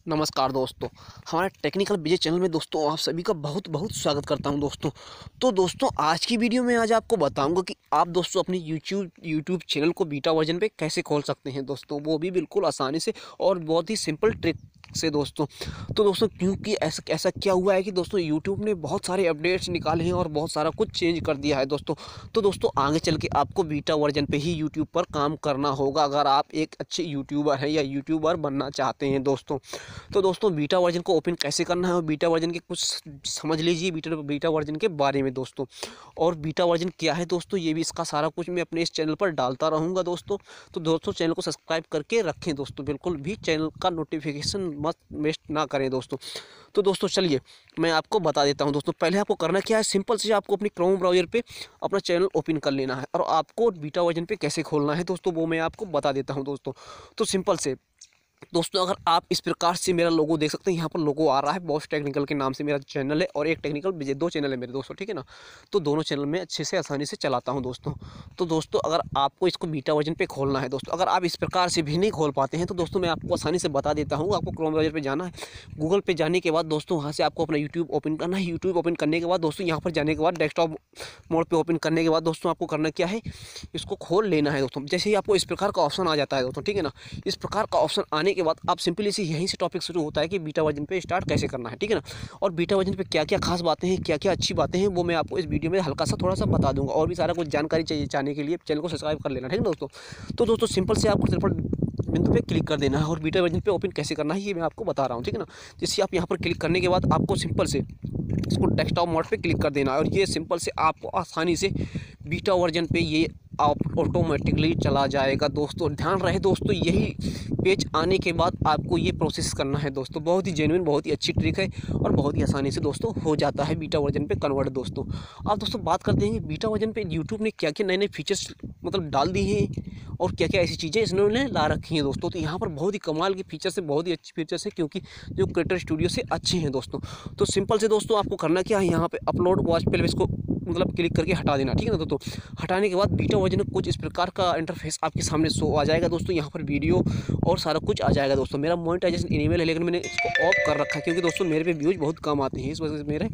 नमस्कार दोस्तों, हमारे टेक्निकल विजय चैनल में दोस्तों आप सभी का बहुत बहुत स्वागत करता हूं दोस्तों। तो दोस्तों आज की वीडियो में आज आपको बताऊंगा कि आप दोस्तों अपनी यूट्यूब चैनल को बीटा वर्जन पे कैसे खोल सकते हैं दोस्तों, वो भी बिल्कुल आसानी से और बहुत ही सिंपल ट्रिक से दोस्तों। तो दोस्तों क्योंकि ऐसा क्या हुआ है कि दोस्तों यूट्यूब ने बहुत सारे अपडेट्स निकाले हैं और बहुत सारा कुछ चेंज कर दिया है दोस्तों। तो दोस्तों आगे चल के आपको बीटा वर्जन पे ही यूट्यूब पर काम करना होगा अगर आप एक अच्छे यूट्यूबर हैं या यूट्यूबर बनना चाहते हैं दोस्तों। तो दोस्तों बीटा वर्जन को ओपन कैसे करना है और बीटा वर्जन के कुछ समझ लीजिए बीटा वर्जन के बारे में दोस्तों। और बीटा वर्जन क्या है दोस्तों, ये भी इसका सारा कुछ मैं अपने इस चैनल पर डालता रहूँगा दोस्तों। तो दोस्तों चैनल को सब्सक्राइब करके रखें दोस्तों, बिल्कुल भी चैनल का नोटिफिकेशन मत वेस्ट ना करें दोस्तों। तो दोस्तों चलिए मैं आपको बता देता हूं दोस्तों। पहले आपको करना क्या है, सिंपल से आपको अपनी क्रोम ब्राउज़र पे अपना चैनल ओपन कर लेना है और आपको बीटा वर्जन पे कैसे खोलना है दोस्तों वो मैं आपको बता देता हूं दोस्तों। तो सिंपल से दोस्तों अगर आप इस प्रकार से मेरा लोगो देख सकते हैं, यहाँ पर लोगो आ रहा है, बॉस टेक्निकल के नाम से मेरा चैनल है और एक टेक्निकल विजय, दो चैनल है मेरे दोस्तों, ठीक है ना। तो दोनों चैनल में अच्छे से आसानी से चलाता हूँ दोस्तों। तो दोस्तों अगर आपको इसको बीटा वर्जन पे खोलना है दोस्तों, अगर आप इस प्रकार से भी नहीं खोल पाते हैं तो दोस्तों मैं आपको आसानी से बता देता हूँ। आपको क्रोम ब्राउज़र पर जाना है, गूगल पे जाने के बाद दोस्तों वहाँ से आपको अपना यूट्यूब ओपन करना है। यूट्यूब ओपन करने के बाद दोस्तों यहाँ पर जाने के बाद डेस्कटॉप मोड पर ओपन करने के बाद दोस्तों आपको करना क्या है, इसको खोल लेना है दोस्तों। जैसे ही आपको इस प्रकार का ऑप्शन आ जाता है दोस्तों, ठीक है ना, इस प्रकार का ऑप्शन आने के बाद आप सिंपली यहीं से टॉपिक शुरू होता है कि बीटा वर्जन पे स्टार्ट कैसे करना है, ठीक है ना। और बीटा वर्जन पे क्या क्या खास बातें हैं, क्या क्या अच्छी बातें हैं, वो मैं आपको इस वीडियो में हल्का सा थोड़ा सा बता दूंगा। और भी सारा कुछ जानकारी चाहिए जानने के लिए चैनल को सब्सक्राइब कर लेना, ठीक है दोस्तों। तो दोस्तों सिंपल से आपको त्रिपल बिंदु पे क्लिक कर देना है और बीटा वर्जन पे ओपन कैसे करना है ये मैं आपको बता रहा हूँ, ठीक है ना। जैसे आप यहाँ पर क्लिक करने के बाद आपको सिंपल से इसको डेस्कटॉप मोड पे क्लिक कर देना है और ये सिंपल से आपको आसानी से बीटा वर्जन पे ये आप ऑटोमेटिकली चला जाएगा दोस्तों। ध्यान रहे दोस्तों, यही पेज आने के बाद आपको ये प्रोसेस करना है दोस्तों। बहुत ही जेन्युइन, बहुत ही अच्छी ट्रिक है और बहुत ही आसानी से दोस्तों हो जाता है बीटा वर्जन पे कन्वर्ट दोस्तों। आप दोस्तों बात करते हैं कि बीटा वर्जन पे यूट्यूब ने क्या क्या नए नए फीचर्स मतलब डाल दिए हैं और क्या क्या ऐसी चीज़ें इन्होंने ला रखी हैं दोस्तों। तो यहाँ पर बहुत ही कमाल की फीचर्स है, बहुत ही अच्छी फीचर्स है क्योंकि जो क्रिएटर स्टूडियो से अच्छे हैं दोस्तों। तो सिंपल से दोस्तों आपको करना क्या है, यहाँ पे अपलोड वॉच पे इसको मतलब क्लिक करके हटा देना, ठीक है ना दोस्तों। हटाने के बाद बीटा वर्जन में कुछ इस प्रकार का इंटरफेस आपके सामने शो आ जाएगा दोस्तों। यहाँ पर वीडियो और सारा कुछ आ जाएगा दोस्तों। मेरा मोनेटाइजेशन इनेबल है लेकिन मैंने इसको ऑफ कर रखा है क्योंकि दोस्तों मेरे पे व्यूज बहुत कम आते हैं, इस वजह से मेरे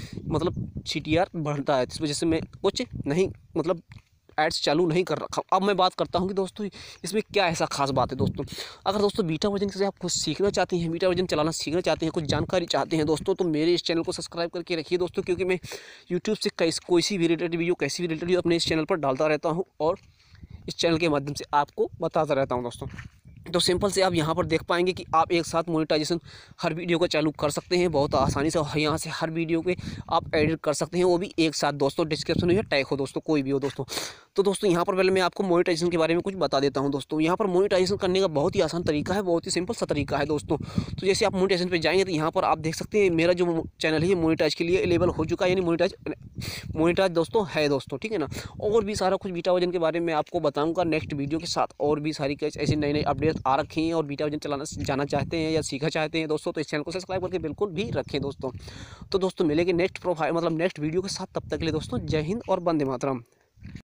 मतलब CTR बढ़ता है, इस वजह से मैं कुछ नहीं मतलब एड्स चालू नहीं कर रखा। अब मैं बात करता हूँ कि दोस्तों इसमें क्या ऐसा खास बात है दोस्तों। अगर दोस्तों बीटा वर्जन से आप कुछ सीखना चाहते हैं, बीटा वर्जन चलाना सीखना चाहते हैं, कुछ जानकारी चाहते हैं दोस्तों, तो मेरे इस चैनल को सब्सक्राइब करके रखिए दोस्तों। क्योंकि मैं यूट्यूब से कोई सी भी रिलेटेड वीडियो, कैसी भी रिलेटेड वीडियो अपने इस चैनल पर डालता रहता हूँ और इस चैनल के माध्यम से आपको बताता रहता हूँ दोस्तों। तो सिंपल से आप यहाँ पर देख पाएंगे कि आप एक साथ मोनेटाइजेशन हर वीडियो को चालू कर सकते हैं बहुत आसानी से। यहाँ से हर वीडियो के आप एडिट कर सकते हैं, वो भी एक साथ दोस्तों। डिस्क्रिप्शन में टैग हो दोस्तों, कोई भी हो दोस्तों। तो दोस्तों यहाँ पर पहले मैं आपको मोनेटाइजेशन के बारे में कुछ बता देता हूँ दोस्तों। यहाँ पर मोनेटाइजेशन करने का बहुत ही आसान तरीका है, बहुत ही सिंपल सा तरीका है दोस्तों। तो जैसे आप मोनेटाइजेशन पे जाएंगे तो यहाँ पर आप देख सकते हैं मेरा जो चैनल है ये मोनेटाइज के लिए एलेबल हो चुका है, यानी मोनेटाइज दोस्तों है दोस्तों, ठीक है ना। और भी सारा कुछ बीटा वर्जन के बारे में आपको बताऊँगा नेक्स्ट वीडियो के साथ। और भी सारी ऐसी नई नई अपडेट्स आ रखी हैं और बीटा वर्जन चलाना जाना चाहते हैं या सीखना चाहते हैं दोस्तों, तो इस चैनल को सब्सक्राइब करके बिल्कुल भी रखें दोस्तों। तो दोस्तों मिलेंगे नेक्स्ट वीडियो के साथ, तब तक के लिए दोस्तों जय हिंद और वंदे मातरम।